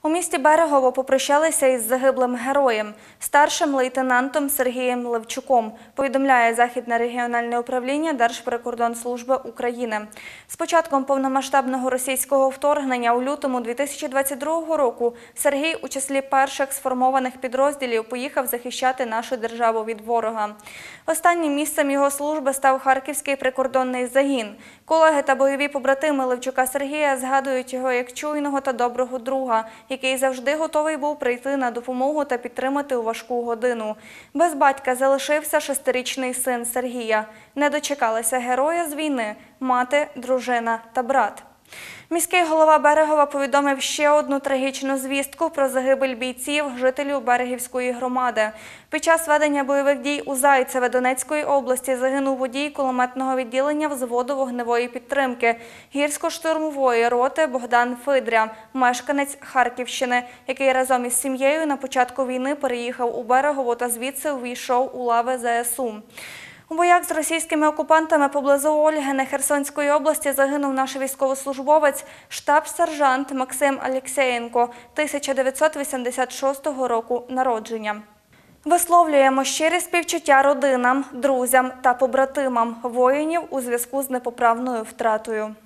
У місті Берегово попрощалися із загиблим героєм, старшим лейтенантом Сергієм Левчуком, повідомляє Західне регіональне управління Держприкордонслужби України. З початком повномасштабного російського вторгнення у лютому 2022 року Сергій у числі перших сформованих підрозділів поїхав захищати нашу державу від ворога. Останнім місцем його служби став Харківський прикордонний загін. Колеги та бойові побратими Левчука Сергія згадують його як чуйного та доброго друга, який завжди готовий був прийти на допомогу та підтримати у важку годину. Без батька залишився 6-річний син Сергія. Не дочекалися героя з війни – мати, дружина та брат. Міський голова Берегова повідомив ще одну трагічну звістку про загибель бійців, жителів Берегівської громади. Під час ведення бойових дій у Зайцеве Донецької області загинув водій кулеметного відділення взводу вогневої підтримки гірсько-штурмової роти Богдан Фидря, мешканець Харківщини, який разом із сім'єю на початку війни переїхав у Берегово та звідси увійшов у лави ЗСУ. У боях з російськими окупантами поблизу Ольгини Херсонської області загинув наш військовослужбовець, штаб-сержант Максим Алєксєєнко, 1986 року народження. Висловлюємо щирі співчуття родинам, друзям та побратимам воїнів у зв'язку з непоправною втратою.